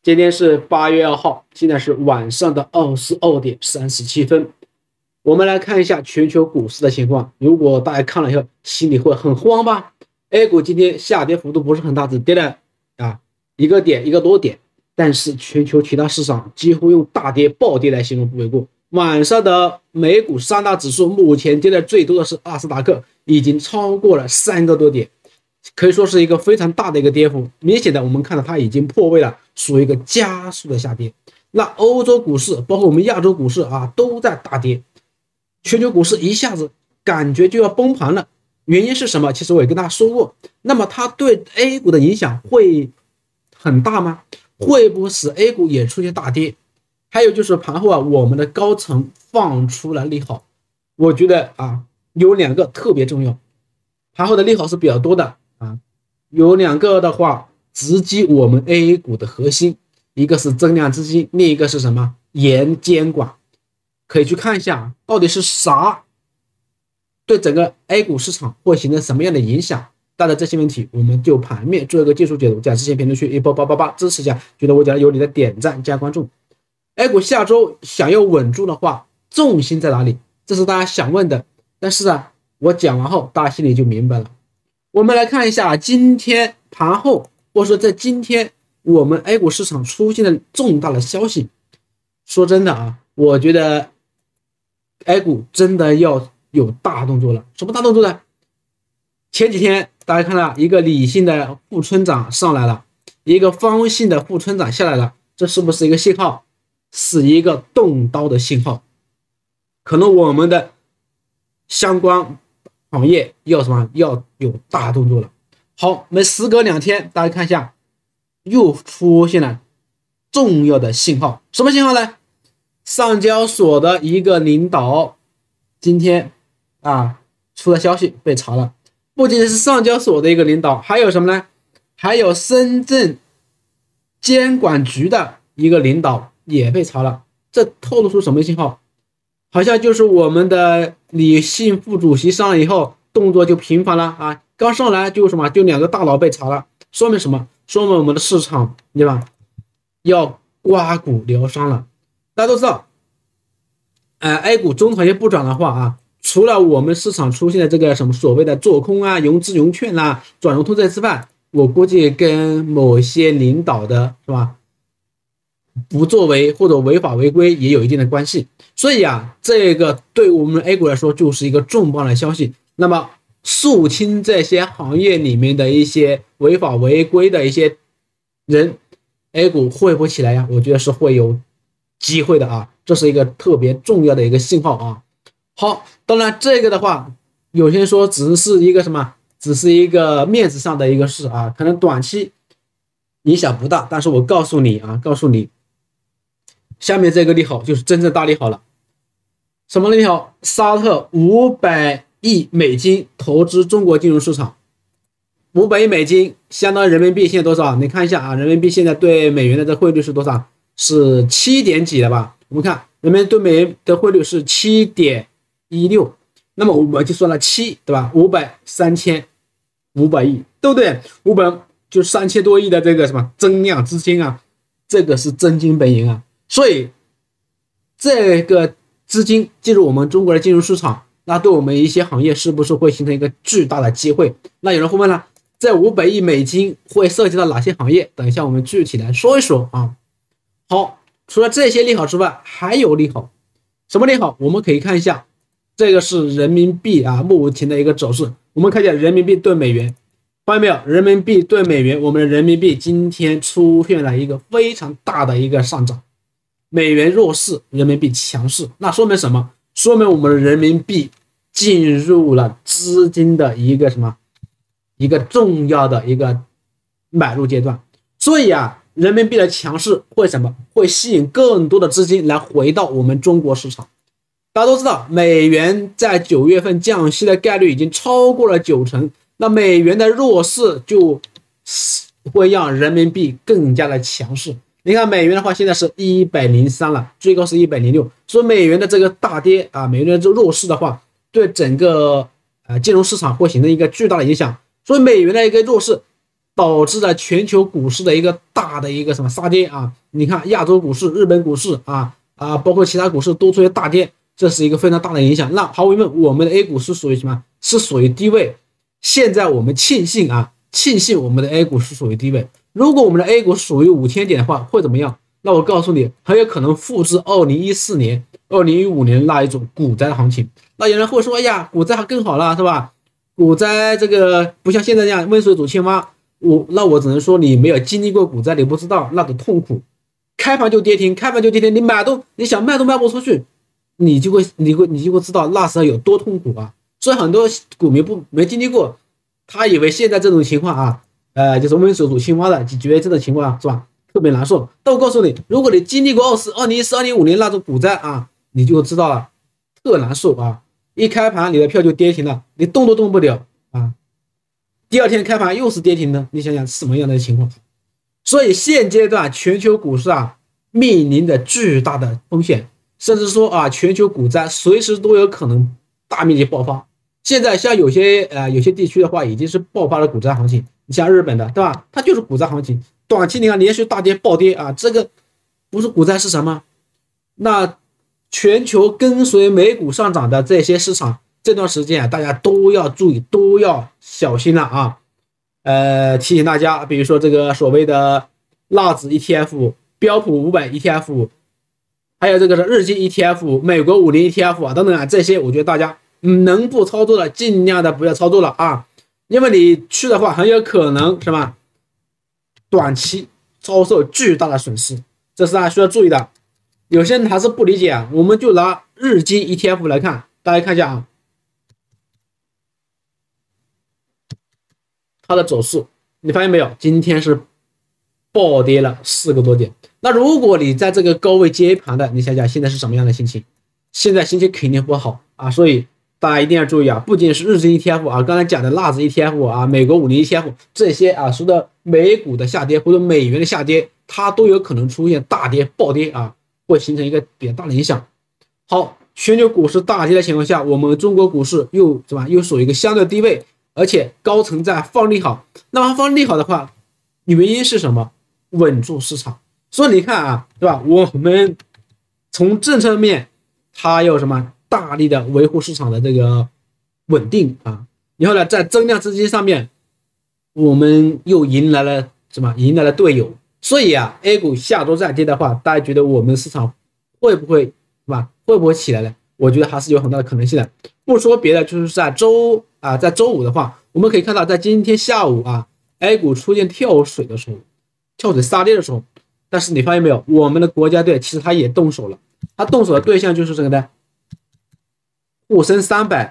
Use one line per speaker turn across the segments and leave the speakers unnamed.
今天是8月2号，现在是晚上的22点37分。我们来看一下全球股市的情况。如果大家看了以后，心里会很慌吧？A 股今天下跌幅度不是很大，只跌了一个多点，但是全球其他市场几乎用大跌、暴跌来形容不为过。晚上的美股三大指数目前跌的最多的是纳斯达克，已经超过了3个多点。可以说是一个非常大的一个跌幅，明显的我们看到它已经破位了，属于一个加速的下跌。那欧洲股市包括我们亚洲股市都在大跌，全球股市一下子感觉就要崩盘了。原因是什么？其实我也跟大家说过，那么它对 A 股的影响会很大吗？会不会使 A 股也出现大跌？还有就是盘后我们的高层放出了利好，我觉得有2个特别重要，盘后的利好是比较多的。有2个的话直击我们 A 股的核心，一个是增量资金，另一个是什么？严监管。可以去看一下到底是啥对整个 A 股市场会形成什么样的影响。带着这些问题，我们就盘面做一个技术解读，在之前评论区一波888支持一下，觉得我讲的有你的点赞加关注。A 股下周想要稳住的话，重心在哪里？这是大家想问的，但是我讲完后大家心里就明白了。我们来看一下今天盘后，或者说在今天我们 A 股市场出现了重大的消息。说真的我觉得 A 股真的要有大动作了。什么大动作呢？前几天大家看到一个理性的副村长上来了，一个方信的副村长下来了，这是不是一个信号？是一个动刀的信号，可能我们的相关行业要什么？要有大动作了。好，每时隔2天，大家看一下，又出现了重要的信号。什么信号呢？上交所的一个领导今天出了消息被查了，不仅是上交所的一个领导，还有什么呢？还有深圳监管局的一个领导也被查了。这透露出什么信号？好像就是我们的李信副主席上来以后动作就频繁了刚上来就什么，就2个大佬被查了，说明什么？说明我们的市场对吧，要刮骨疗伤了。大家都知道A 股中长线不涨的话除了我们市场出现的这个什么所谓的做空融资融券转融通这之外，我估计跟某些领导的是吧不作为或者违法违规也有一定的关系。所以这个对我们 A 股来说就是一个重磅的消息。那么肃清这些行业里面的一些违法违规的一些人， A 股会不会起来呀？我觉得是会有机会的这是一个特别重要的一个信号好，当然这个的话，有些人说只是一个什么，只是一个面子上的一个事可能短期影响不大，但是我告诉你下面这个利好就是真正大利好了。什么利好？沙特500亿美金投资中国金融市场。500亿美金相当于人民币现在多少？你看一下人民币现在对美元的这汇率是多少？是7点几了吧？我们看人民币对美元的汇率是7.16，那么我们就算了7，对吧？500、3500亿，对不对？500就3000多亿的这个什么增量资金这个是真金白银所以这个资金进入我们中国的金融市场，那对我们一些行业是不是会形成一个巨大的机会？那有人会问了，这500亿美金会涉及到哪些行业？等一下我们具体来说一说好，除了这些利好之外，还有利好。什么利好？我们可以看一下，这个是人民币目前的一个走势。我们看一下人民币对美元，发现没有？人民币对美元，我们的人民币今天出现了一个非常大的一个上涨，美元弱势，人民币强势。那说明什么？说明我们的人民币进入了资金的一个什么？一个重要的一个买入阶段。所以人民币的强势会什么？会吸引更多的资金来回到我们中国市场。大家都知道，美元在9月份降息的概率已经超过了90%，那美元的弱势就会让人民币更加的强势。你看美元的话，现在是103了，最高是106，所以美元的这个大跌美元的这个弱势的话，对整个金融市场会形成一个巨大的影响。所以美元的一个弱势导致了全球股市的一个大的一个什么杀跌啊。你看亚洲股市、日本股市包括其他股市都出现大跌，这是一个非常大的影响。那毫无疑问，我们的 A 股是属于什么？是属于低位。现在我们庆幸我们的 A 股是属于低位。如果我们的 A 股属于5000点的话，会怎么样？那我告诉你，很有可能复制2014年、2015年那一种股灾的行情。那有人会说，哎呀，股灾还更好了，是吧？股灾这个不像现在这样温水煮青蛙。我只能说，你没有经历过股灾，你不知道那种痛苦。开盘就跌停，你想卖都卖不出去，你就会知道那时候有多痛苦啊！所以很多股民没经历过，他以为现在这种情况就是温水煮青蛙的，就觉得这种情况是吧，特别难受。但我告诉你，如果你经历过2014、2015年那种股灾你就知道了，特难受啊！一开盘你的票就跌停了，你动都动不了第二天开盘又是跌停的，你想想什么样的情况？所以现阶段全球股市面临着巨大的风险，甚至说全球股灾随时都有可能大面积爆发。现在像有些地区的话，已经是爆发了股灾行情。你像日本的，对吧？它就是股灾行情，短期你看连续大跌暴跌这个不是股灾是什么？那全球跟随美股上涨的这些市场，这段时间大家都要注意，都要小心了提醒大家，比如说这个所谓的纳指 ETF、标普500 ETF， 还有这个是日经 ETF、美国50 ETF等等这些，我觉得大家能不操作的尽量的不要操作了因为你去的话很有可能什么短期遭受巨大的损失，这是大家需要注意的。有些人还是不理解我们就拿日经 ETF 来看，大家看一下它的走势，你发现没有？今天是暴跌了4个多点。那如果你在这个高位接盘的，你想想现在是什么样的心情？现在心情肯定不好所以大家一定要注意不仅是日经 ETF 刚才讲的纳指 ETF 美国50 ETF 这些随着美股的下跌或者美元的下跌，它都有可能出现大跌暴跌会形成一个比较大的影响。好，全球股市大跌的情况下，我们中国股市又属于一个相对低位，而且高层在放利好。那么放利好的话，原因是什么？稳住市场。所以你看对吧？我们从政策面，它要什么大力的维护市场的这个稳定然后呢，在增量资金上面，我们又迎来了队友。所以A 股下周再跌的话，大家觉得我们市场会不会起来呢？我觉得还是有很大的可能性的。不说别的，就是在周五的话，我们可以看到，在今天下午A 股出现跳水的时候，跳水杀跌的时候，但是你发现没有，我们的国家队其实他也动手了，他动手的对象就是这个的沪深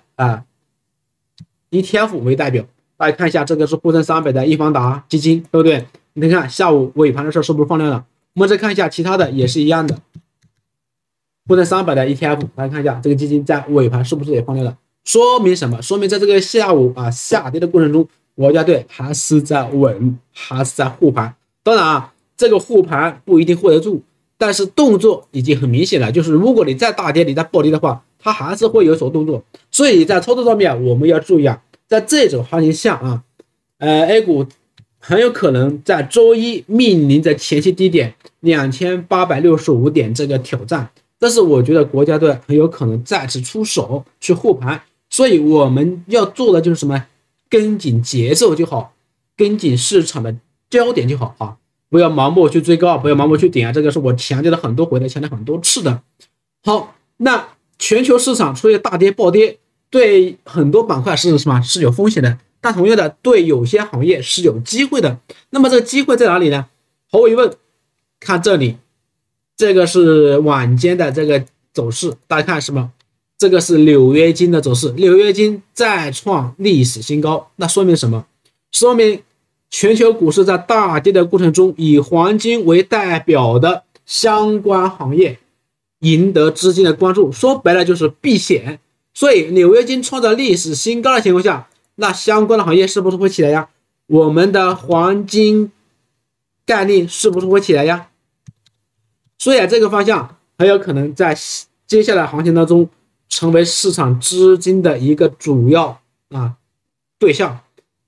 300ETF 为代表。大家看一下，这个是沪深300的易方达基金，对不对？你看下午尾盘的时候是不是放量了？我们再看一下其他的也是一样的，沪深300的 ETF， 大家看一下这个基金在尾盘是不是也放量了？说明什么？说明在这个下午下跌的过程中，国家队还是在稳，还是在护盘。当然这个护盘不一定护得住，但是动作已经很明显了，就是如果你再大跌，你再暴跌的话，它还是会有所动作。所以在操作上面我们要注意在这种行情下A 股很有可能在周一面临着前期低点2865点这个挑战，但是我觉得国家队很有可能再次出手去护盘。所以我们要做的就是什么？跟紧节奏就好，跟紧市场的焦点就好不要盲目去追高，不要盲目去点这个是我强调了很多回的，强调很多次的。好，那全球市场出现大跌暴跌，对很多板块是什么？是有风险的，但同样的对有些行业是有机会的。那么这个机会在哪里呢？毫无疑问，看这里，这个是晚间的这个走势，大家看什么？这个是纽约金的走势，纽约金再创历史新高，那说明什么？说明全球股市在大跌的过程中，以黄金为代表的相关行业赢得资金的关注，说白了就是避险。所以纽约金创造历史新高的情况下，那相关的行业是不是会起来呀？我们的黄金概念是不是会起来呀？所以这个方向很有可能在接下来行情当中成为市场资金的一个主要对象。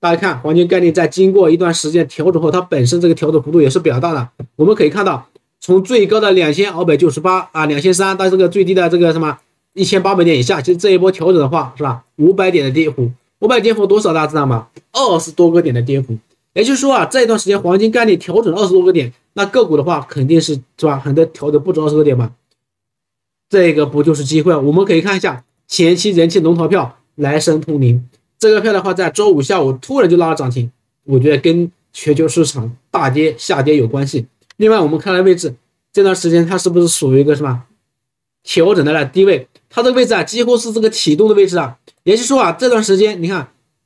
大家看黄金概念在经过一段时间调整后，它本身这个调整幅度也是比较大的。我们可以看到，从最高的2298啊2300到这个最低的这个什么1800点以下，其实这一波调整的话是吧，500点的跌幅，500跌幅多少大家知道吗？20多个点的跌幅。也就是说啊，这一段时间黄金概念调整20多个点，那个股的话肯定是吧，很多调整不止20个点嘛，这个不就是机会？我们可以看一下前期人气龙头票来生通灵，这个票的话在周五下午突然就拉了涨停，我觉得跟全球市场大跌下跌有关系。另外我们看了位置，这段时间它是不是属于一个什么调整的低位？它这个位置啊几乎是这个启动的位置啊，也就是说啊这段时间你看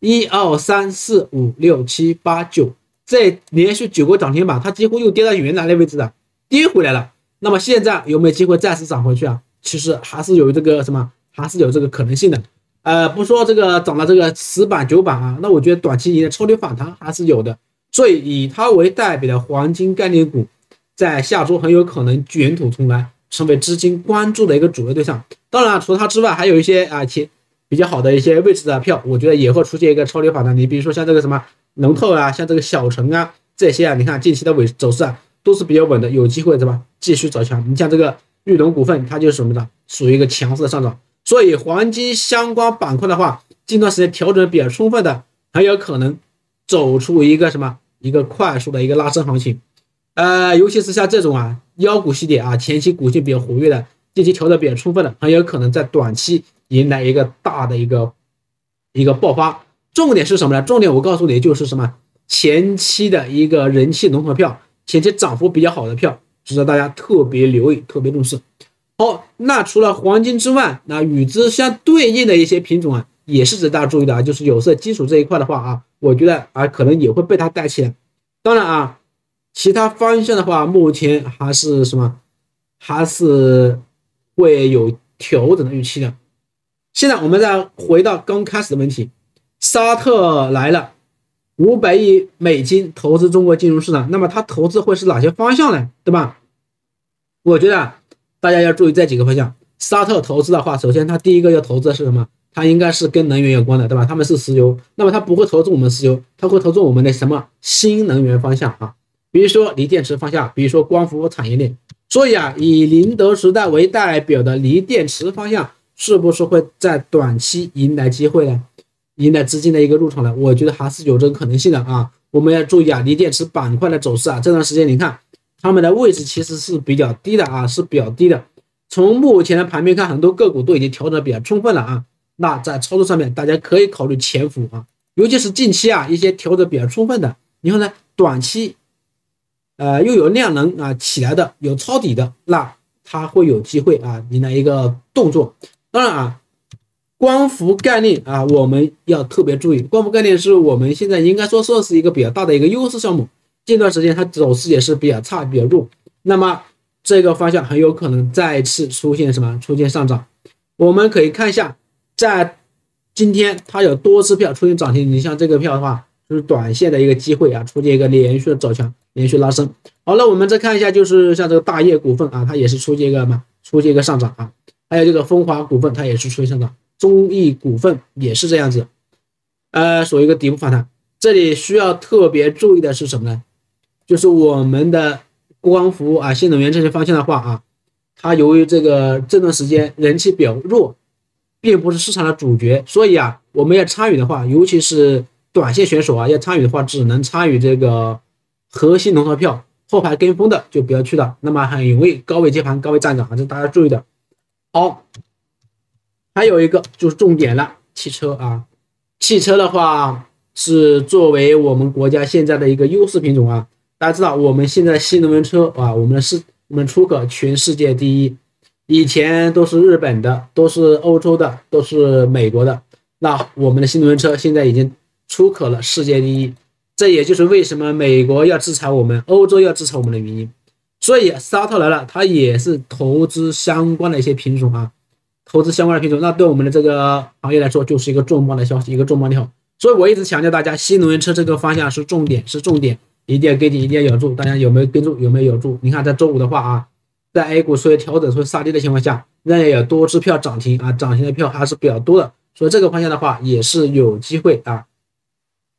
1、2、3、4、5、6、7、8、9，这连续9个涨停板，它几乎又跌到原来的位置了，跌回来了。那么现在有没有机会再次涨回去啊？其实还是有这个什么，还是有这个可能性的。不说这个涨了这个10板9板啊，那我觉得短期以内超跌反弹还是有的。所以以它为代表的黄金概念股，在下周很有可能卷土重来，成为资金关注的一个主流对象。当然，除了它之外，还有一些比较好的一些位置的票，我觉得也会出现一个超跌反弹。你比如说像这个什么龙头啊，像这个小城啊，这些啊，你看近期的走势啊，都是比较稳的，有机会对吧？继续走强。你像这个玉龙股份，它就是什么的，属于一个强势的上涨。所以黄金相关板块的话，近段时间调整比较充分的，很有可能走出一个什么一个快速的一个拉升行情。尤其是像这种啊妖股系列啊，前期股性比较活跃的，近期调整比较充分的，很有可能在短期迎来一个大的一个爆发。重点是什么呢？重点我告诉你就是什么，前期的一个人气龙头票，前期涨幅比较好的票，值得大家特别留意，特别重视。好，那除了黄金之外，那与之相对应的一些品种啊，也是值得大家注意的啊，就是有色基础这一块的话啊，我觉得啊可能也会被它带起来。当然啊，其他方向的话，目前还是什么，还是会有调整的预期的。现在我们再回到刚开始的问题，沙特来了，500亿美金投资中国金融市场，那么它投资会是哪些方向呢？对吧？我觉得大家要注意这几个方向。沙特投资的话，首先它第一个要投资的是什么？它应该是跟能源有关的，对吧？他们是石油，那么它不会投资我们石油，它会投资我们的什么新能源方向啊？比如说锂电池方向，比如说光伏产业链。所以啊，以宁德时代为代表的锂电池方向，是不是会在短期迎来机会呢？迎来资金的一个入场呢？我觉得还是有这个可能性的啊。我们要注意啊，锂电池板块的走势啊，这段时间你看他们的位置其实是比较低的啊，是比较低的。从目前的盘面看，很多个股都已经调整比较充分了啊。那在操作上面，大家可以考虑潜伏啊，尤其是近期啊一些调整比较充分的，以后呢短期又有量能啊起来的，有抄底的，那它会有机会啊迎来一个动作。当然啊，光伏概念啊我们要特别注意，光伏概念是我们现在应该说是一个比较大的一个优势项目，近段时间它走势也是比较差比较弱，那么这个方向很有可能再次出现什么？出现上涨。我们可以看一下，在今天它有多次票出现涨停，你像这个票的话，就是短线的一个机会啊，出现一个连续的走强，连续拉升。好了，我们再看一下，就是像这个大业股份啊，它也是出现一个上涨啊，还有这个风华股份，它也是出现上涨，中义股份也是这样子，属于一个底部反弹。这里需要特别注意的是什么呢？就是我们的光伏啊、新能源这些方向的话啊，它由于这段时间人气比较弱，并不是市场的主角，所以啊，我们要参与的话，尤其是短线选手啊，要参与的话，只能参与这个核心龙头票，后排跟风的就不要去了，那么很容易高位接盘、高位站岗，这是大家注意的。好，还有一个就是重点了，汽车啊，汽车的话是作为我们国家现在的一个优势品种啊。大家知道，我们现在新能源车啊，我们出口全世界第一，以前都是日本的，都是欧洲的，都是美国的。那我们的新能源车现在已经出口了世界第一，这也就是为什么美国要制裁我们，欧洲要制裁我们的原因。所以沙特来了，它也是投资相关的一些品种啊，投资相关的品种，那对我们的这个行业来说就是一个重磅的消息，一个重磅利好。所以我一直强调大家，新能源车这个方向是重点，一定要跟紧，一定要咬住。大家有没有跟住？有没有咬住？你看在周五的话啊，在 A 股所有调整、所有杀跌的情况下，仍然有多只票涨停啊，涨停的票还是比较多的，所以这个方向的话也是有机会啊，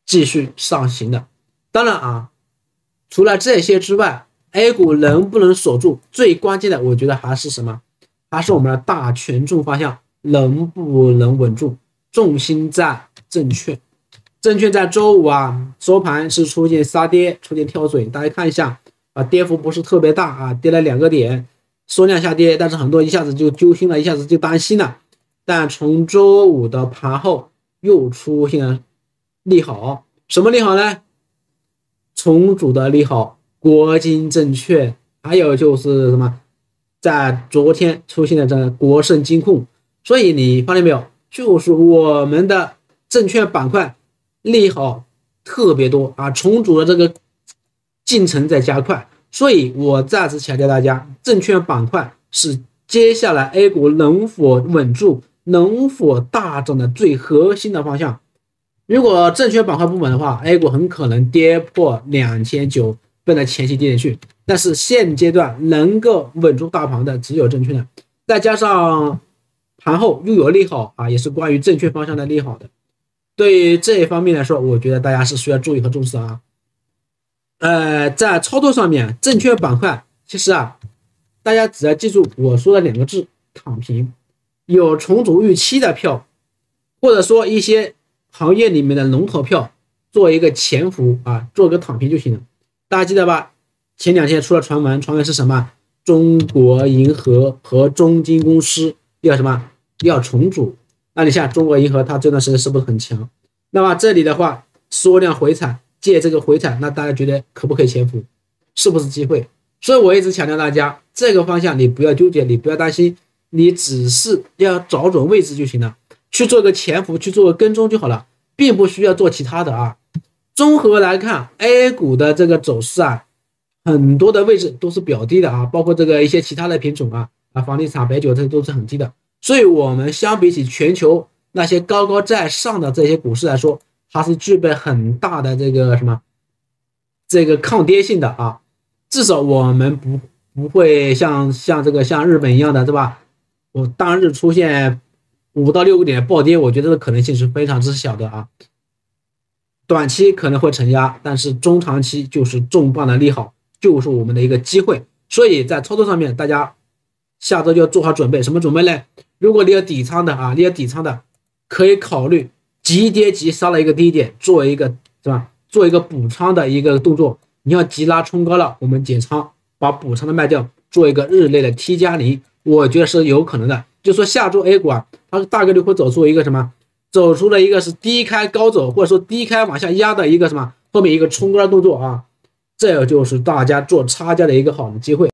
继续上行的。当然啊，除了这些之外，A 股能不能守住，最关键的我觉得还是什么？还是我们的大权重方向能不能稳住，重心在证券。证券在周五啊收盘是出现杀跌，出现跳水，大家看一下啊，跌幅不是特别大啊，跌了2个点，缩量下跌，但是很多一下子就揪心了，一下子就担心了。但从周五的盘后又出现了利好，什么利好呢？重组的利好，国金证券，还有就是什么，在昨天出现了这个国盛金控。所以你发现没有，就是我们的证券板块利好特别多啊，重组的这个进程在加快。所以我再次强调大家，证券板块是接下来 A 股能否稳住、能否大涨的最核心的方向。如果证券板块不稳的话 ，A 股很可能跌破2900，奔着前期低点去。但是现阶段能够稳住大盘的只有证券的，再加上盘后又有利好啊，也是关于证券方向的利好的。对于这一方面来说，我觉得大家是需要注意和重视啊。在操作上面，证券板块其实啊，大家只要记住我说的2个字：躺平。有重组预期的票，或者说一些行业里面的龙头票，做一个潜伏啊，做个躺平就行了。大家记得吧？前2天出了传闻，传闻是什么？中国银河和中金公司要什么？要重组。那你像中国银河，它这段时间是不是很强？那么这里的话，缩量回踩，借这个回踩，那大家觉得可不可以潜伏？是不是机会？所以我一直强调大家，这个方向你不要纠结，你不要担心，你只是要找准位置就行了，去做个潜伏，去做个跟踪就好了，并不需要做其他的啊。综合来看 ，A 股的这个走势啊，很多的位置都是比较低的啊，包括这个一些其他的品种啊，房地产、白酒这都是很低的。所以我们相比起全球那些高高在上的这些股市来说，它是具备很大的这个什么这个抗跌性的啊。至少我们不会像日本一样的，对吧？我当日出现5到6个点暴跌，我觉得这可能性是非常之小的啊。短期可能会承压，但是中长期就是重磅的利好，就是我们的一个机会。所以在操作上面，大家下周就要做好准备。什么准备呢？如果你有底仓的啊，可以考虑急跌急杀了一个低点，做一个是吧？做一个补仓的一个动作。你要急拉冲高了，我们减仓，把补仓的卖掉，做一个日内的 T+0，我觉得是有可能的。就说下周 A 股啊，它大概率会走出一个什么？走出了一个是低开高走，或者说低开往下压的一个什么，后面一个冲高的动作啊，这就是大家做差价的一个好的机会。